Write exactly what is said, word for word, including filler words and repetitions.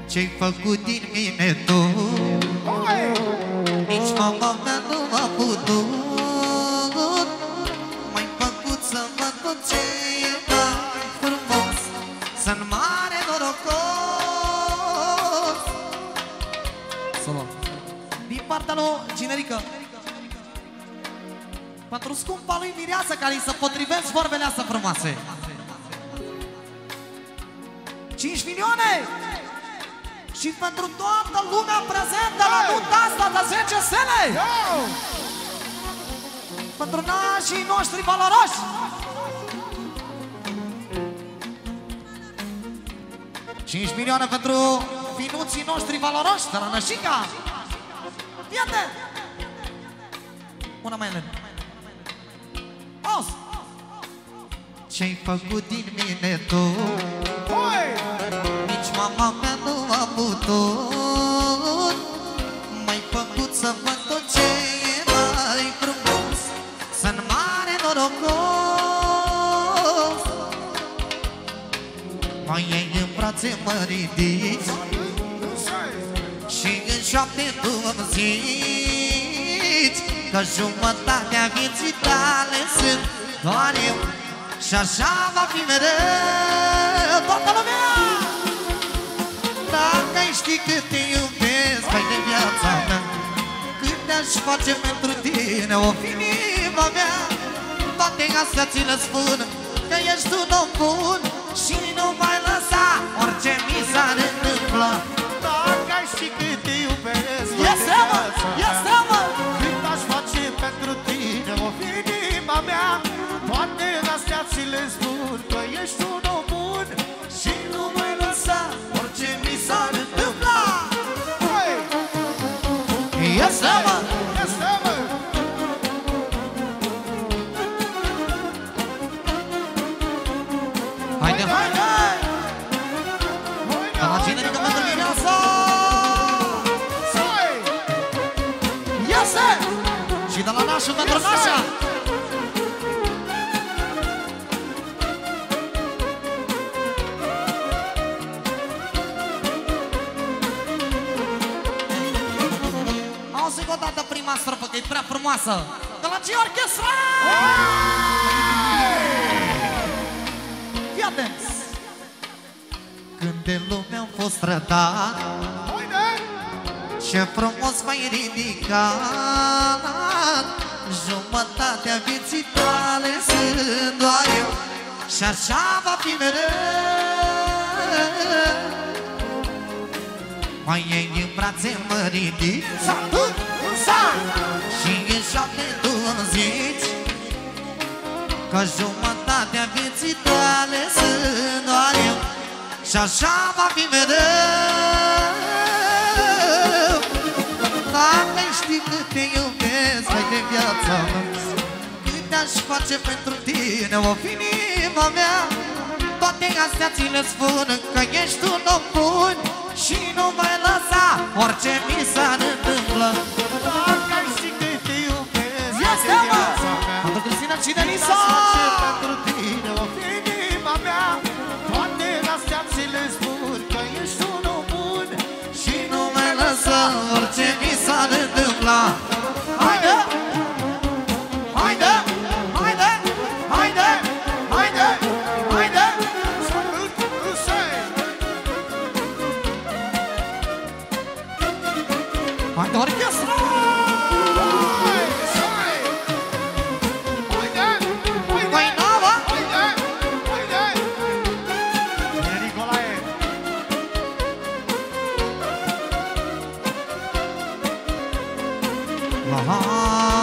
Ce-ai făcut din mine tu, nici mama mea nu a putut. M-ai făcut să văd tot ce e mai frumos, sunt mare norocos. Solo din partea lui Generică, pentru scumpa lui Mireasa, care îi se potrivesc vorbele astea frumoase. cinci milioane! Și pentru toată lumea prezentă la nunta asta de zece stele! Pentru nașii noștri valoroși! cinci milioane pentru finuții noștri valoroși de la Nășica! Iată! Una mai lângă! Auzi! Ce-ai făcut din mine tu, nici mama mea nu a putut. M-ai făcut să văd tot ce e mai frumos, sunt mare norocos. Mă iei în brațe, mă ridici și în șoapte tu îmi zici că jumătatea vieții tale sunt doar eu, și așa va fi mereu. Toată lumea! Dacă ai ști cât te iubesc, hai de viața mea, cât te-aș face pentru tine, o fi inima mea. Toate astea ți le spun, că ești un om bun și nu mai lăsa orice mi s-ar întâmpla. Dacă ai ști cât te iubesc, hai de viața mea, cât aș face pentru tine, o fi inima mea. Toate astea ți le spun, că ești un om bun și nu mai lăsa orice mi s-ar întâmpla. Este mă! Este mă! Haide, haide! De la Generică pentru Mireasa! Iese! Și de la Nașu pentru Nașa! Auzi o dată prima strofă, că e prea frumoasă! De la G-Orchestra! Fii atent! Când de lume am fost trădat, ce frumos m-ai ridicat, jumătatea vieții tale sunt doar eu, și așa va fi mereu. Mă iei în brațe, mă ridic și în șoapte tu îmi zici că jumătatea vieții tale sunt doar eu, și așa va fi mereu. Dacă știi cât te iubesc, hai de viața mea, cât te-aș face pentru tine, o fi inima mea. Toate astea ți le spun, că ești un om bun și nu mai lăsa orice mi s-ar întâmplă. Dacă ai ști cât te iubesc, este mă! Pentru Cristina Cinelisa! pentru tine, o fi inima mea. Toate astea ți le spun, că ești un om bun și nu mai lăsa orice mi s-ar întâmpla. Haide! Haide! Haide! Haide! Haide! Haide! Haide, orchestra! Mai nouă? Aha!